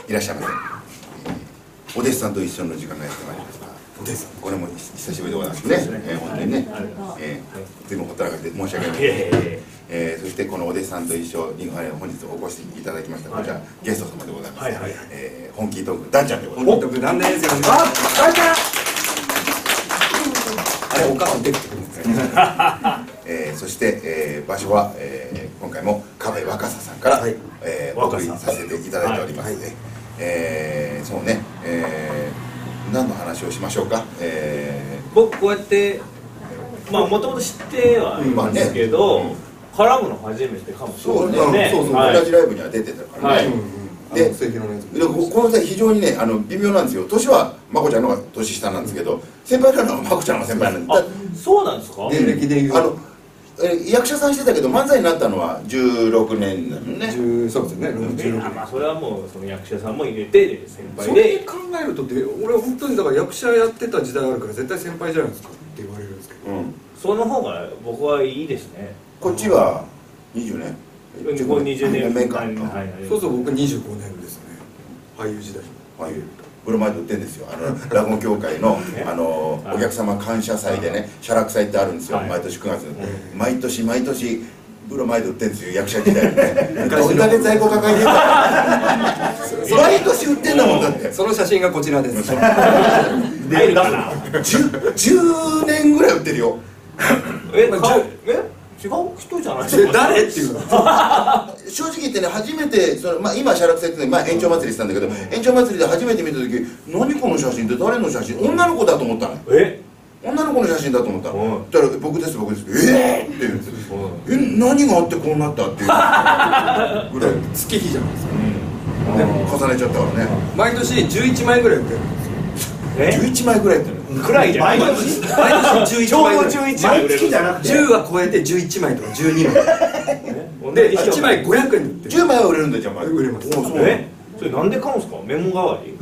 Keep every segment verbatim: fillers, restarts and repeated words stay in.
いらっしゃいませ。お弟子さんと一緒の時間がやってまいりました。 お弟子さん、 これも久しぶりでございますね。えー、本当にね、えー、随分ほったらかして申し訳ない。えー、そしてこのお弟子さんと一緒に本日お越しいただきましたこちらゲスト様でございます。えー、本気トークダンちゃんでございます。 本気トークダンです。よろしくお願いします。ダンちゃん。あれお母さん出てくるんですね。 えー、そして、えー、場所は、えー、今回も河合若狭さんから、はい、えー、お送りさせていただいておりますので、はい、えー、そうね、えー、何の話をしましょうか。えー、僕こうやってまあもともと知ってはいますけど、うんまあね、絡むの初めてかもしれないね。 そうそう、はい、同じライブには出てたからね。はい、で、この際非常にね、あの微妙なんですよ。年はまこちゃんの方が年下なんですけど、うん、先輩なのはまこちゃんの先輩なんです。 あ、そうなんですか？ 年歴でいう。あの役者さんしてたけど漫才になったのはじゅうろくねんなのね。 そうですね。 じゅうろくねん。まあそれはもうその役者さんも入れて先輩で。 それで考えるとって俺は本当にだから役者やってた時代あるから絶対先輩じゃないですかって言われるんですけど。うん、 その方が僕はいいですね。 こっちはにじゅうねん。 こうにじゅうねん目か。 そうそう僕にじゅうごねんですね。俳優時代。 俳優。ブロマイド売ってるんですよ。あの落語協会のあのお客様感謝祭でね、写楽祭ってあるんですよ。毎年くがつに。毎年毎年ブロマイド売ってるんですよ。役者時代ね。どんだけ在庫抱えてるか。毎年売ってんだもんだって。 その写真がこちらです。 入るかな。 じゅうねんぐらい売ってるよ。 え、え？違う人じゃないですか。 誰っていうの正直言ってね、初めてその、まあ、今写楽祭って、まあ、延長祭りしたんだけど、延長祭りで初めて見た時何この写真って誰の写真、女の子だと思ったの。 え女の子の写真だと思ったの。だから僕です僕ですえーって言うんです。え何があってこうなったっていうぐらい月日じゃないですか。 でも重ねちゃったからね。 毎年じゅういちまいぐらい売ってるんですよ。 じゅういちまいぐらい売ってるくらいじゃない。 毎年毎年じゅういちまいぐらい。 ちょうどじゅういちまい売れる。 じゅうは超えてじゅういちまいとかじゅうにまいでいちまいごひゃくえんで売ってる。 じゅうまいは売れるんだじゃん。 売れます。 えそれなんで買うんですか？メモ代わり？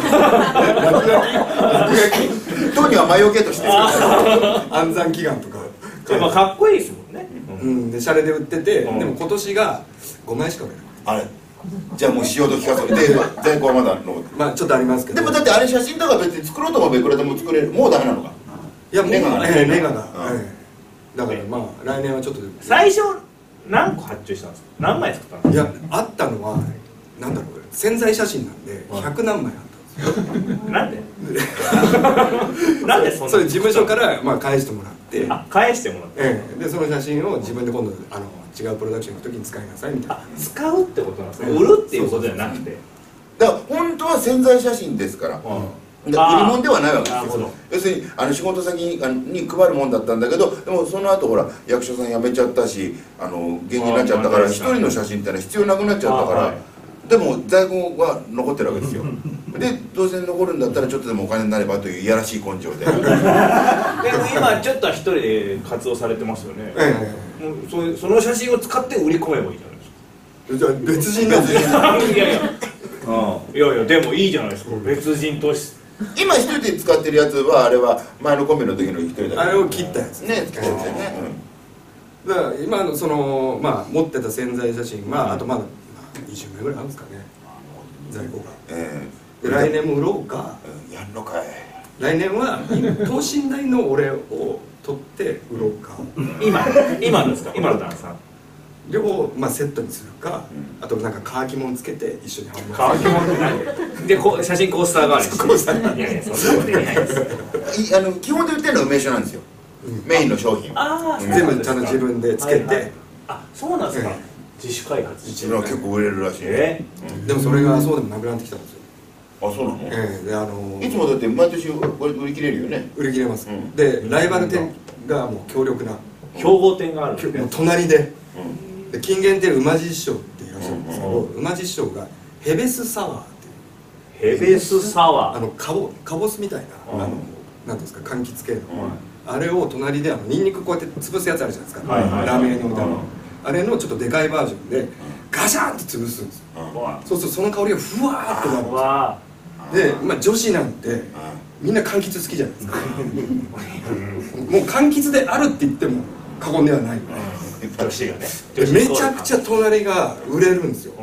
当には魔除けとして安産祈願とか。 まあかっこいいですもんね。 うんでシャレで売ってて、でも今年がごまいしか売れない。 あれじゃあもう潮時かそうで在庫はまだのまあちょっとありますけど。 でもだってあれ写真だから別に作ろうと思えばいくらでも作れる。もうダメなのか。 いやもうネガがええネガがだからまあ来年はちょっと最初何個発注したんですか？何枚作ったんですか？ いやあったのはなんだろう宣材写真なんでひゃくなんまいあったんですよ。 なんでなんでそんなそれ事務所からまあ返してもらって、 あ返してもらって、 ええ、でその写真を自分で今度あの違うプロダクションの時に使いなさいみたいな。 あ使うってことなんですね。売るっていうことじゃなくて、 だから本当は宣材写真ですから、売り物ではないわけですよ。要するにあの仕事先に配るもんだったんだけど、でもその後ほら役所さん辞めちゃったし、あの芸人になっちゃったから一人の写真ってのは必要なくなっちゃったから、でも在庫が残ってるわけですよ。でどうせ残るんだったらちょっとでもお金になればといういやらしい根性で。でも今ちょっと一人で活動されてますよね。ええ、もう そ, その写真を使って売り込めばいいじゃないですか。 じゃあ別人なんですよ。 いやいやいやいやでもいいじゃないですか。別人として今一人で使ってるやつはあれは前のコンビの時の一人だけどあれを切ったやつね。切ったやつね。 だから今のそのまあ持ってた宣材写真はあとまだにじゅうまいぐらいあるんですかね在庫が。ええで来年も売ろうか。 やんのかい。 来年は等身大の俺を取って売ろうか。 今今のですか？今の旦那さん両方まあセットにするか、うん、あとなんか乾き物つけて一緒に販売。 乾き物って何でこ写真コースター代わりにして。コースター代わり。いやいやそんなことできないです。 あの基本で売ってるのは梅酒なんですよ。うん、メインの商品。 ああ全部ちゃんと自分でつけて。はいはい、 あそうなんですか。自主開発してるのは結構売れるらしい。 えー、でもそれがそうでもなくなってきたんですよ。 あそうなの。 ええであのいつもだって毎年売り切れるよね。 売り切れます。うん、でライバル店がもう強力な競合店がある。 もう隣で。うん、で近現店馬地師匠っていらっしゃるんですけど、馬地師匠がヘベスサワーっていう。ヘベスサワー。 あのカボカボスみたいな、うん、あのなんですか柑橘系の、うん、あれを隣であのニンニクこうやって潰すやつあるじゃないですか。はいはい、ラーメンのみたいな。あれのちょっとでかいバージョンでガシャンって潰すんですよ。うん、そうするとその香りがふわーってなるんですよ。で、まあ、女子なんてみんな柑橘好きじゃないですか。もう柑橘であるって言っても過言ではない。 女子がね。 めちゃくちゃ隣が売れるんですよ。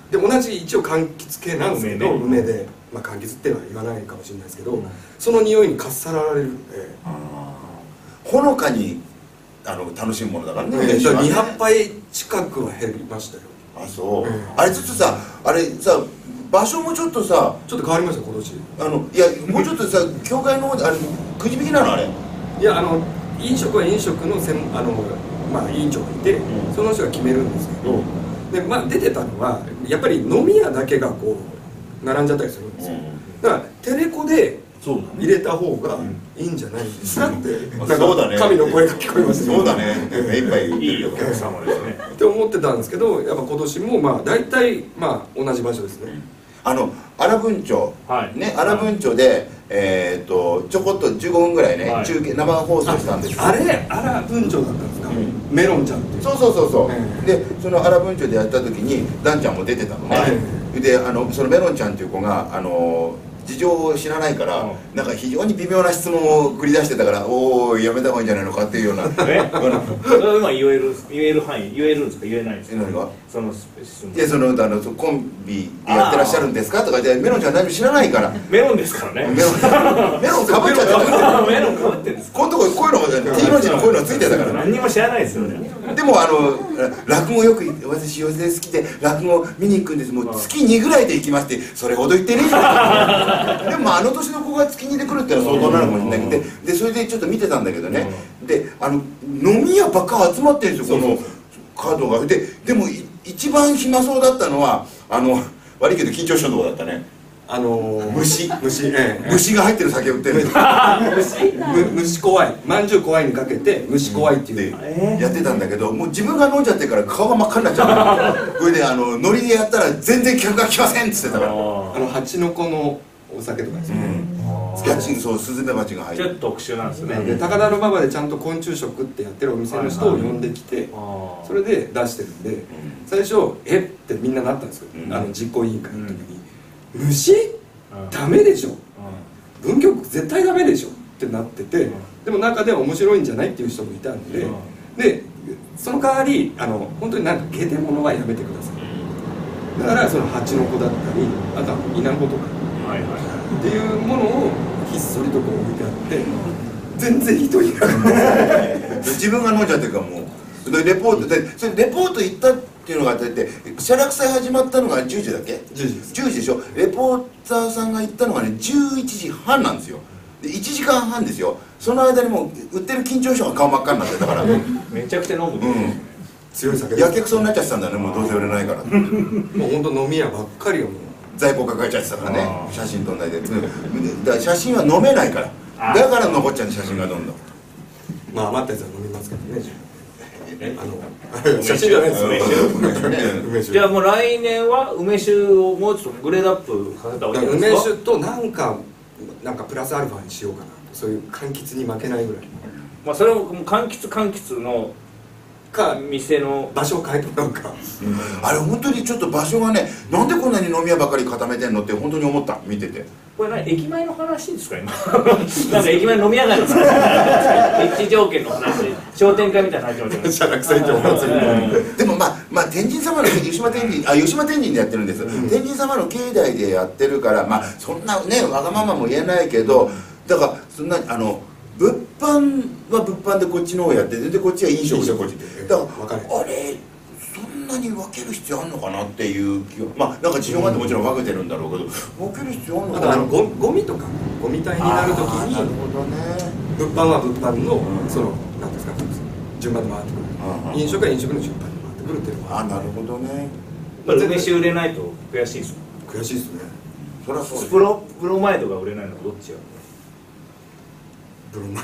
で同じ一応柑橘系なんですけど梅で、まあ柑橘っていうのは言わないかもしれないですけど、その匂いにかっさらわれるんで、 ほのかにあの楽しむものだからね。 にひゃくぱい近くは減りましたよ。 あ、そう。あれちょっとさ、あれさ、場所もちょっとさ、 ちょっと変わりました今年。 あのいやもうちょっとさ、教会の方であれくじ引きなのあれ。 いや、あの飲食は飲食の専あのまあ委員長がいて、うん、その人が決めるんですけど、うん、でまあ出てたのはやっぱり飲み屋だけがこう並んじゃったりするんですよ。うん、だからテレコで入れた方がいいんじゃないですかって、うん、なんか神の声が聞こえますね。そうだね。目いっぱいいいお客様ですね。 って思ってたんですけど、やっぱ今年もまあ大体まあ同じ場所ですね。 あの荒文町、はい、ね、荒文町で、えー、とちょこっとじゅうごふんぐらいね、はい、中継生放送したんです。 あれ荒文町だったんですか、うん、メロンちゃんっていう。 そうそうそうそう、えー、でその荒文町でやった時にダンちゃんも出てたのね、はい、であのそのメロンちゃんっていう子があの事情を知らないから、うん、なんか非常に微妙な質問を繰り出してたから、おおやめた方がいいんじゃないのかっていうような。 えそれは今言える言える範囲言えるんですか言えないんですか。 何がそのいやそのあのコンビでやってらっしゃるんですかとかで、メロンちゃん何も知らないから。 メロンですからね。 メロンメロンかぶっちゃってメロンかぶってるんです。 このとここういうの T の字のこういうのがついてたから。 何にも知らないですよね。 でもあの落語よく私寄席好きで落語見に行くんです。もう月にぐらいで行きまして、それほど言ってねえじゃん。でもあの年の子が月にで来るってのは相当なのかもしれないけど、でそれでちょっと見てたんだけどね、であの飲み屋ばっか集まってるんですよこのカードが。ででも一番暇そうだったのはあの悪いけど緊張しとるとこだったね。あのー、虫虫、ええ、虫が入ってる酒売ってる虫虫怖い、まんじゅう怖いにかけて虫怖いっていう、 うん、やってたんだけど、もう自分が飲んじゃってから顔が真っ赤になっちゃう。これであのノリでやったら全然客が来ませんっつってたから。あの蜂の子のお酒とかですね、 うん、そうスズメバチが入ってちょっと特殊なんですね。 で高田馬場でちゃんと昆虫食ってやってるお店の人を呼んできて、それで出してるんで、うん、最初えってみんななったんですよ、うん、あの実行委員会の時に、うん、虫、うん、ダメでしょ、うん、文京区絶対ダメでしょってなってて、うん、でも中では面白いんじゃないっていう人もいたんで、うん、でその代わりあの本当になんかゲテモノはやめてください。だからその蜂の子だったり、あとはイナゴとかっていうものをひっそりとこう置いてあって、全然人いなかった自分が飲んじゃってるからもうでレポートで、それレポート行ったっていうのがあって、写楽祭始まったのがじゅうじだっけ。 じゅうじです。 じゅうじでしょ。レポーターさんが行ったのがねじゅういちじはんなんですよ。でいちじかんはんですよ。その間にもう売ってる緊張症が顔真っ赤になってたからめちゃくちゃ飲む、 うん、強い酒やけくそになっちゃってたんだよね。もうどうせ売れないからもう本当飲み屋ばっかりをもう在庫抱えちゃってたからね。写真撮んないで、だから写真は飲めないから、だから残っちゃう写真がどんどん。 まあ余ったやつは飲みますけどね。あの写真じゃないですよ梅酒。じゃあもう来年は梅酒をもうちょっとグレードアップさせた方がいいですか。 梅酒となんかなんかプラスアルファにしようかな。そういう柑橘に負けないぐらい。 まあそれも柑橘柑橘のか店の場所を変えてもらうか、 うん、あれ本当にちょっと場所がね、なんでこんなに飲み屋ばかり固めてんのって本当に思った、見てて。 これ何駅前の話ですか今なんか駅前飲み屋街の話立地条件の話で商店会みたいな話も社楽祭場祭りでもまあまあ天神様の吉島天神あ吉島天神でやってるんです、うん、天神様の境内でやってるから、まあそんなねわがままも言えないけど、だからそんなあの物販は物販でこっちの方やってて、でこっちは飲食でこっちだからあれそんなに分ける必要あるのかなっていう気は、まあなんか事情があってもちろん分けてるんだろうけど、分ける必要あるのかな。 あとあのゴゴミとかゴミ体になるときに、 なるほどね、 物販は物販の、うん、その何ですか順番で回ってくる、うん、飲食は飲食の順番で回ってくるっていうのは。 あ、なるほどね。 まあ梅酒売れないと悔しいですか。 悔しいですね。 そりゃそうです。 プロプロマイドが売れないのはどっちや。 ブロマイ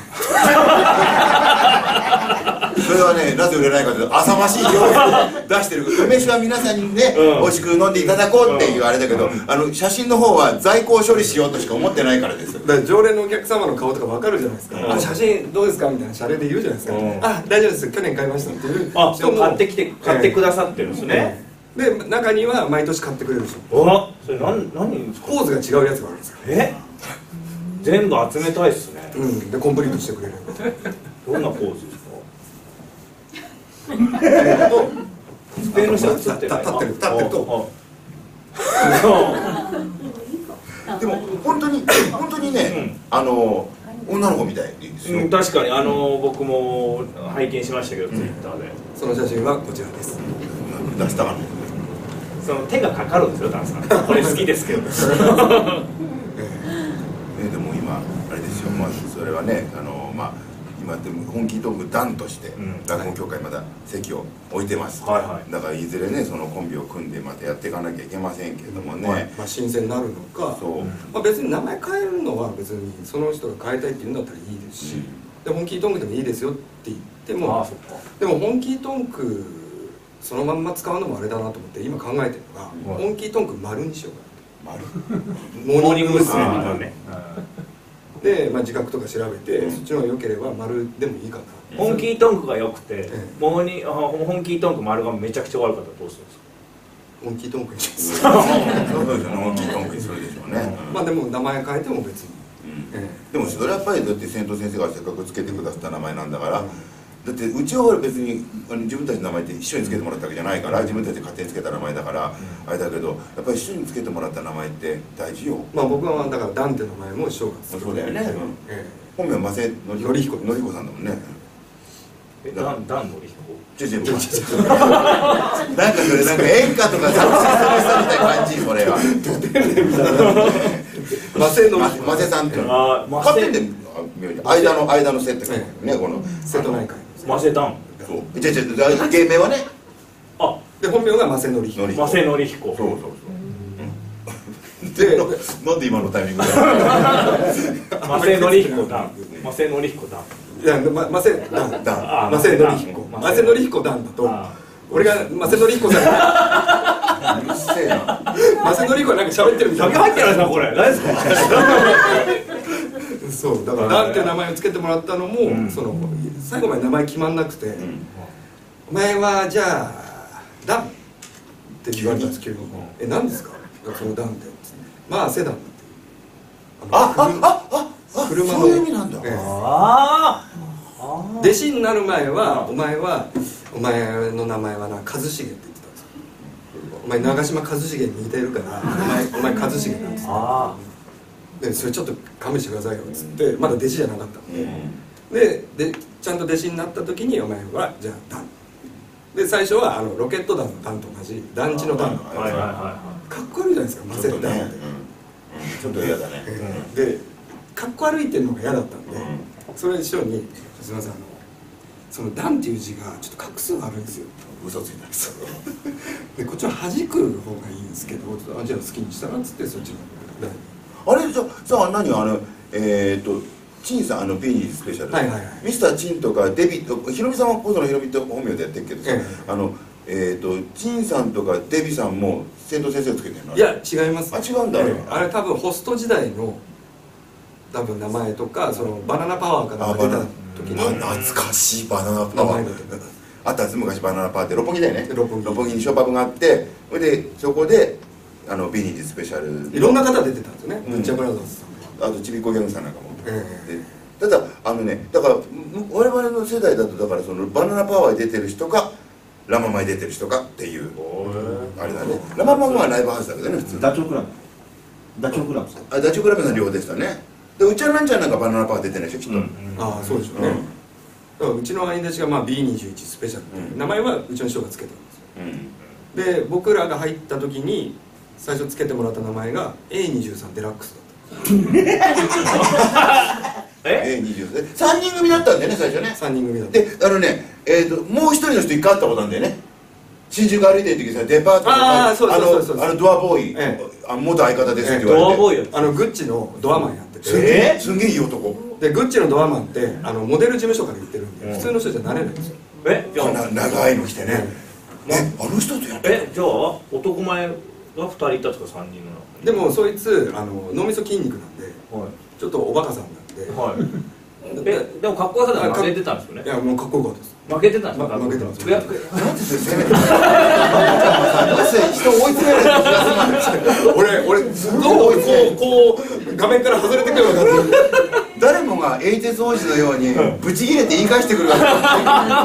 それはね、なぜ売れないかというと浅ましい情報を出してる梅酒は皆さんにね、うん、美味しく飲んでいただこうっていうあれだけど、うん、あの写真の方は在庫を処理しようとしか思ってないからです。 だから常連のお客様の顔とか分かるじゃないですか、うん、あ写真どうですかみたいなシャレで言うじゃないですか、うん、あ大丈夫です去年買いましたっていう人も買ってきて買ってくださってるんですね、 えー、で中には毎年買ってくれるでしょ。 あそれ何何ポーズが違うやつがあるんですよ。 え全部集めたいっすね。 うんでコンプリートしてくれるどんなポーズですか。えっと机の下に立ってる立ってる立ってるとでも本当に本当にね、あの女の子みたいですよ。 確かにあの僕も拝見しましたけど、ツイッターで。 その写真はこちらです。 出したかな。 その手がかかるんですよ、ダンさん。これ好きですけど。 えでも今あれですよ、まあそれはね、あのまあ今でも本気トーク団として落語協会まだ席を置いてます。はいはい。だからいずれねそのコンビを組んでまたやっていかなきゃいけませんけれどもね。 まあ新鮮になるのか、そう。まあ別に名前変えるのは別にその人が変えたいって言うんだったらいいですし、で本気トンクでもいいですよって言っても、でも本気トンクそのまんま使うのもあれだなと思って今考えてるのが、本気トンク丸にしようかなと。 丸。モーニング娘。みたいなね。 で、まあ、自覚とか調べて、そっちの方が良ければ丸でもいいかな。 本気トンクが良くて、モーニ本気トンク丸がめちゃくちゃ悪かったらどうするんですか。 本気トンクにします。 そうですよね、本気トンクにするでしょうね。 まあでも名前変えても別に。 でもそれはやっぱりだって先頭先生がせっかくつけてくださった名前なんだから。だってうちは別に自分たちの名前って一緒につけてもらったわけじゃないから、自分たちで勝手につけた名前だからあれだけど、やっぱり一緒につけてもらった名前って大事よ。 まあ僕はだからダンって名前も一緒がつけて。 そうだよね。本名は松江のりひこさんだもんね。 え、ダンダンのりひこ。 ちょちょちょちょ。なんかそれなんか演歌とか作詞する人みたいな感じ、それは。松江の松江さんって。ああ、勝手に間の間の瀬ってね、この瀬戸内海。 マセダン。 そう。じゃじゃ芸名はね。 あ、で本名がマセノリヒコ。 マセノリヒコ。 そうそうそう。で、なんで今のタイミングで。 マセノリヒコダン。マセノリヒコダン。 いや、まマセダンダン。マセノリヒコ。マセノリヒコダンだと、俺がマセノリヒコさん。 うるせえな。 マセノリヒコなんか喋ってるみたいな。 入ってないですかこれ。大丈夫ですか。 そうだからダンっていう名前をつけてもらったのも、その最後まで名前決まんなくて、お前はじゃあダンって言われたんですけど、え何ですかそのダンってまあセダンってああああ車のそういう意味なんだ。ああ弟子になる前はお前はお前の名前はな一茂って言ってたんですよ。お前長嶋一茂に似てるからお前お前一茂なんですよ。でそれちょっと勘弁してくださいよっつってまだ弟子じゃなかったんで、ででちゃんと弟子になった時にお前はじゃあダンで最初はあのロケット団のダンと同じ団地のダンかっこ悪いじゃないですかマセダンってちょっと嫌だね。 でかっこ悪いっていうのが嫌だったんで、それで師匠に「すみませんあのそのダンっていう字がちょっと画数悪いんですよ」 嘘ついたんですよ。 でこっちは弾く方がいいんですけど「あじゃあ好きにしたら」っつってそっちのダンあれじゃさあ何あのえっとチンさんあのビーニースペシャルミスターチンとかデビットヒロミさんは細野ヒロミって本名でやってるけどさあのえっとチンさんとかデビさんも先頭先生つけてるの？ いや違います。 あ違うんだ。 あれ多分ホスト時代の多分名前とかそのバナナパワーから出た時に懐かしいバナナパワーあったんです昔バナナパワーって六本木だよね。六本木にショーパブがあってそれでそこであのビニーズスペシャルいろんな方出てたんですよね。ブッチャーブラザーズさん、 あとちびっこギャングさんなんかも。ただあのねだから我々の世代だとだからそのバナナパワーに出てる人かラママに出てる人かっていうあれだね。ラママはライブハウスだけどね普通。 ダチョウクラブ。ダチョウクラブさん。 あダチョウクラブの両でしたね。でうちはなんちゃんなんかバナナパワー出てないでしょきっと。 ああそうでしょうね。だからうちの兄弟子がまあ ビーにじゅういち スペシャルって名前はうちの師匠がつけたんですよ。で僕らが入った時に最初つけてもらった名前が エーにじゅうさん デラックスだった。 え エーにじゅうさん さんにん組だったんだよね最初ね。 さんにん組だった。 であのねえっともう一人の人一回会ったことなんだよね。新宿歩いてる時さデパートああそうそうそうあのドアボーイあ元相方ですって言われてドアボーイあのグッチのドアマンやっててえすんげえいい男でグッチのドアマンってあのモデル事務所から言ってるんで普通の人じゃなれないんですよ。 えじゃあ長いの着てねえあの人とやってえじゃあ男前がふたりいたんですかさんにんのでもそいつあの脳みそ筋肉なんでちょっとおバカさんなんでえでもかっこよさで負けてたんですよね。 いやもうかっこよかったです。 負けてたんですか。 負けてます。 なんで攻めてる人追い詰められた気がする。 俺俺ずっとこうこう画面から外れてくるようになって誰もがエイテス王子のようにブチ切れて言い返してくるわけ。いや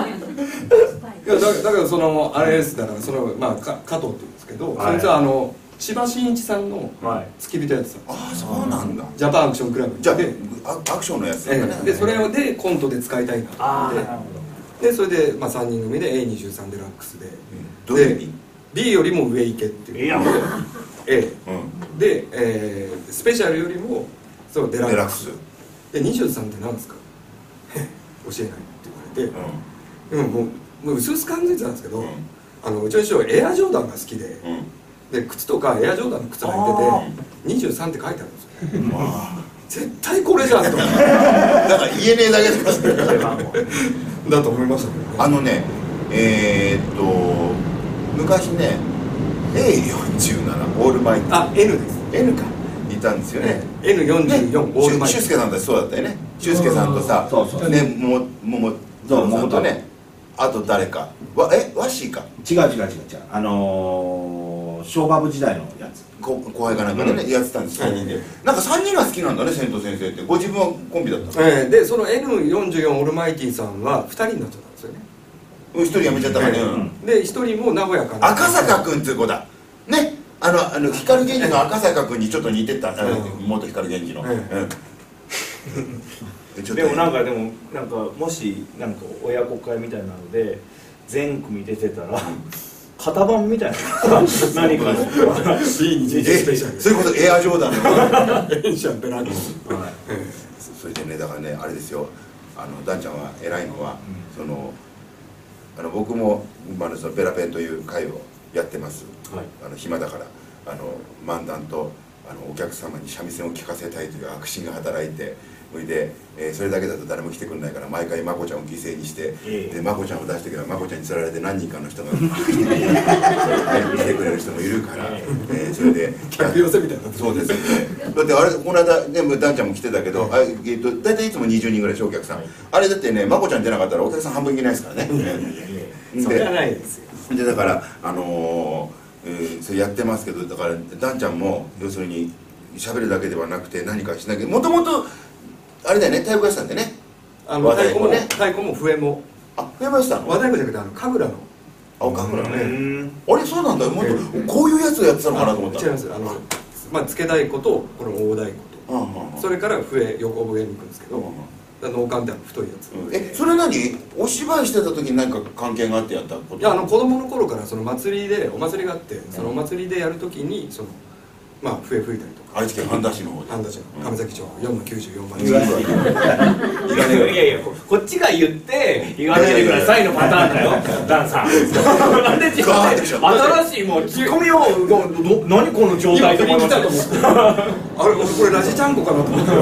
だだけどそのあれですだからそのまあか加藤って言うんですけど、そいつはあの千葉真一さんの付き人やってた、 ああそうなんだ。 ジャパンアクションクラブじゃであアクションのやつだね。 でそれでコントで使いたいなと思ってでそれでまあさんにん組で エーにじゅうさん デラックスでどういう意味？ B よりも上行けっていうので A で、えー、スペシャルよりもそうデラックスでにじゅうさんって何ですか教えないって言われて、うん、もうもう薄々感じてたんですけど、うん、あのうちの師匠エアジョーダンが好きで、うん、で靴とかエアジョーダンの靴履いててにじゅうさんって書いてあるんですよ、うん、絶対これじゃんとだから言えねえだけですだと思いましたけどね。 あのねえー、っと昔ね エーよんじゅうなな オールマイティあ N です N かいたんですよね。 エヌよんじゅうよん オールマイティ俊介さんたちそうだったよね。俊介さんとさねもももさんとねあと誰かわえワッシーか違う違う違う違うあのー、小バブ時代のやつ後輩かなんかでね、うん、やってたんですさんにんでなんかさんにんが好きなんだね千と先生ってご自分はコンビだった、 えー、でその エヌよんじゅうよん オールマイティさんはふたりになっちゃったんですよね。 ひとり辞めちゃったからね、うん、 でひとりも名古屋から赤坂君っていう子だねあのあの光源氏の赤坂君にちょっと似てた、うん、元光源氏の、うんでもなんかでもなんかもしなんか親子会みたいなので全組出てたら型番みたいな何かのビーにじゅういち スペシャルそういうことエアジョーダンのエンシャンベランクスそれでねだからねあれですよあのダンちゃんは偉いのは、うん、そのあの僕も今のそのベラペンという会をやってます、はい、あの暇だからあの漫談とあのお客様に三味線を聴かせたいという悪心が働いてそれで、えー、それだけだと誰も来てくれないから毎回まこちゃんを犠牲にして、えー、でまこちゃんを出してくればまこちゃんにつられて何人かの人が来てくれる人もいるから、えー、それで客寄せみたいなそうですねだってあれこの間ねダンちゃんも来てたけど、あえー、と大体いつもにじゅうにんぐらいでしょお客さん、はい、あれだってねまこちゃん出なかったらお客さん半分いけないですからねそうじゃないですよでだからあのーえー、それやってますけどだからダンちゃんも要するに喋るだけではなくて何かしなきゃもともとあれだよね太鼓屋さんでねあの太鼓もね太鼓も笛もあ笛もやってたの和太鼓じゃなくてあの神楽のあ神楽ねあれそうなんだもっとこういうやつをやってたのかなと思った違いますあのまあ付け太鼓とこの大太鼓とそれから笛横笛に行くんですけど農館って太いやつえそれ何お芝居してた時に何か関係があってやったこといやあの子供の頃からその祭りでお祭りがあってそのお祭りでやる時にそのまあ笛吹いたりとか愛知県半田市の方で半田市の亀崎町よんのきゅうじゅうよんばんいやいやいやこっちが言って言わないでくださいのパターンだよダンさんなんで自分で新しいもうツッコミを何この状態で思いましたあれこれラジちゃんこかなと思って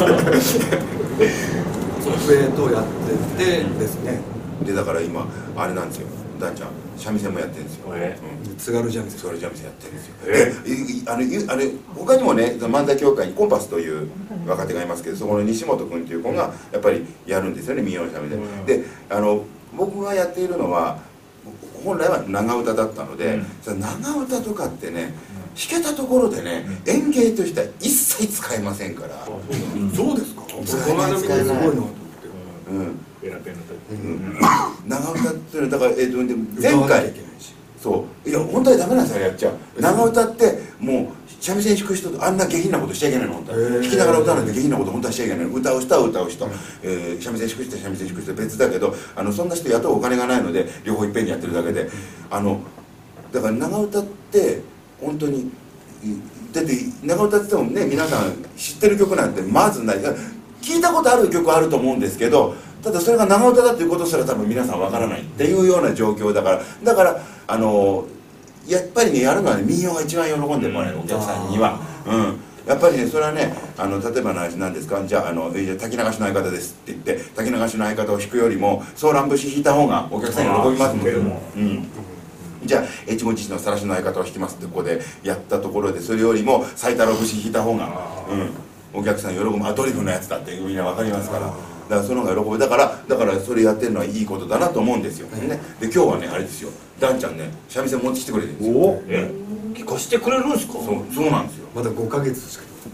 そう笛とやっててですねでだから今あれなんですよダンちゃん三味線もやってるんですよ、 えーうん、津軽三味線津軽三味線やってるんですよ、えー、あのあの他にもね漫才協会にコンパスという若手がいますけどそこの西本君という子がやっぱりやるんですよね民謡の三味線、うん、であの僕がやっているのは本来は長唄だったので、うん、長唄とかってね弾けたところでね、うん、演芸としては一切使えませんから、 うん、そうですか使えない使えないすごいなと思って、うんベラペンの時、 うん、長唄っていうのはだから、えー、と前回そういや本当にダメなんですよやっちゃう長唄ってもう三味線弾く人とあんな下品なことしちゃいけないの本当は弾きながら歌なんて下品なこと本当はしちゃいけないの歌う人は歌う人、うんえー、三味線弾く人は三味線弾く人は別だけどあのそんな人雇うお金がないので両方いっぺんにやってるだけであのだから長唄って本当にだって長唄って言ってもね皆さん知ってる曲なんてまずない聞いたことある曲はあると思うんですけどただそれが長唄だということすら多分皆さんわからないっていうような状況だからだからあのやっぱりねやるのはね民謡が一番喜んでもらえるお客さんには、うん、やっぱりねそれはねあの例えばの話なんですかじゃああの滝流しの相方ですって言って滝流しの相方を弾くよりもソーラン節弾いた方がお客さんに喜びますけども、うん、じゃあ越後父の晒しの相方を弾きますってここでやったところでそれよりも最太郎節弾いた方が、うん、お客さん喜ぶアドリブのやつだってみんな分かりますから。だからその方が喜ぶだからだからそれやってるのはいいことだなと思うんですよ、うん、ね、で今日はねあれですよダンちゃんね三味線持ってきてくれてるんですよおえ聞かしてくれるんですかそうそうなんですよまだごかげつしか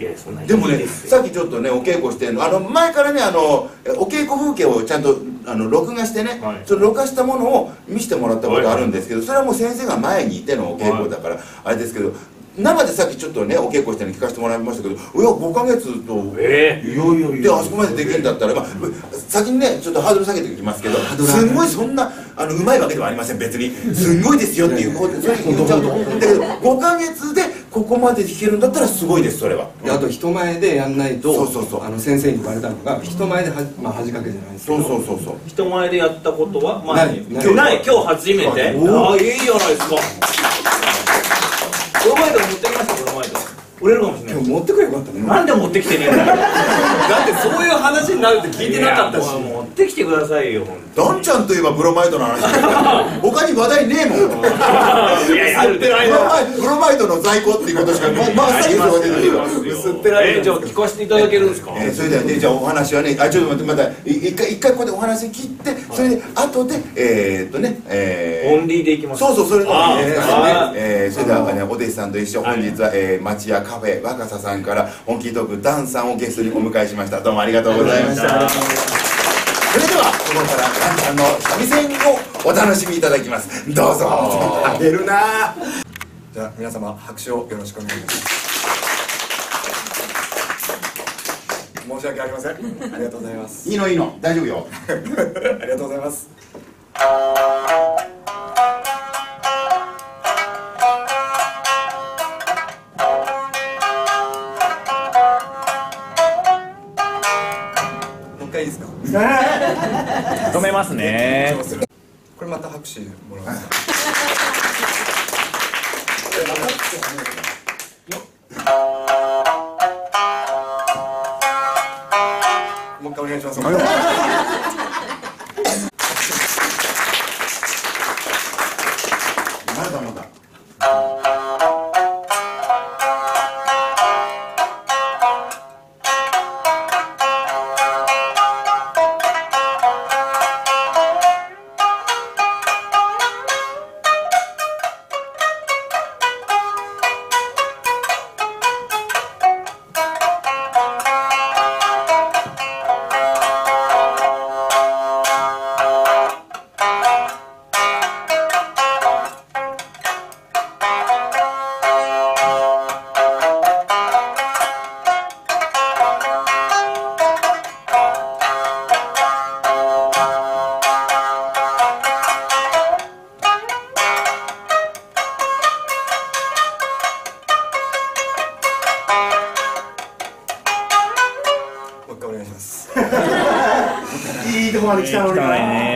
いやそんなでもねさっきちょっとねお稽古してあの前からねあのお稽古風景をちゃんとあの録画してね、はい、その録画したものを見せてもらったことあるんですけど、それはもう先生が前にいてのお稽古だから、はい、あれですけど生でさっきちょっとねお稽古してるの聞かせてもらいましたけど、いやごかげつと、えー、いよいよいよであそこまでできるんだったら、まあ、先にねちょっとハードル下げておきますけど、すんごいそんなあのうまいわけではありません、別にすんごいですよっていうこうそれ言っちゃうと思うんだけど、ごかげつでここまで弾けるんだったらすごいです、それは。 であと人前でやんないと、 そうそうそう、 あの先生に言われたのが人前では、まあ、恥かけじゃないですけど、 そうそうそうそう、 人前でやったことは、まあ、 ない今日ない今日初めて。ああいいじゃないですか。この前でも持ってきました、この前で売れるかもしれない。 今日持ってくればよかったね。 なんで持ってきてねえんだよ。 だってそういう話になるって聞いてなかったし。 持ってきてくださいよ。 ダンちゃんといえばブロマイドの話だけど他に話題ねえもん。いやいや、売ってないな。 ブロマイドの在庫っていうことしかままあさに言われてないよ。 吸ってない。 えじゃあ聞かせていただけるんですか。 えそれではね、じゃあお話はね、あちょっと待って、また一回一回ここでお話切って、それで後でえっとねえオンリーでいきます。 そうそう、それのえそれではね、お弟子さんと一緒本日はえ町屋カフェ若狭さんから本気トークダンさんをゲストにお迎えしました。どうもありがとうございました。それではここからダンちゃんの三味線をお楽しみいただきます。どうぞ。 あげるな。じゃあ皆様拍手をよろしくお願いします。申し訳ありません。ありがとうございます。 いいのいいの、大丈夫よ。 ありがとうございます。もう一回いいですか。 止めますね。 これまた拍手もらいます。もう一回お願いします。 まだまだ。 お願いします。 いいとこまで来たのにね。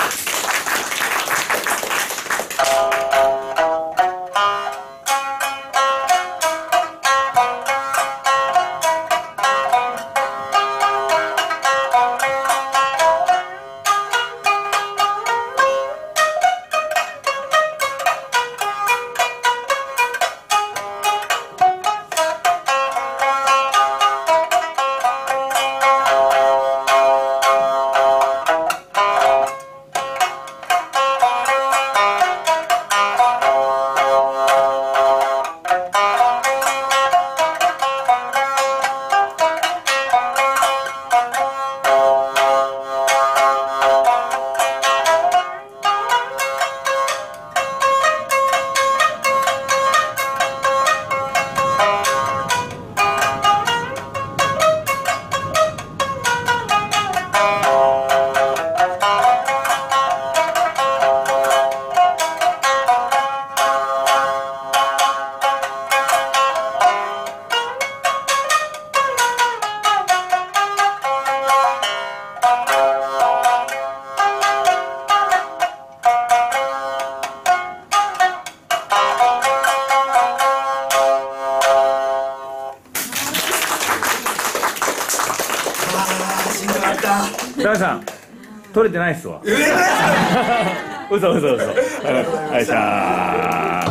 高橋さん、取れてないっすわ。嘘嘘嘘。よいしょー。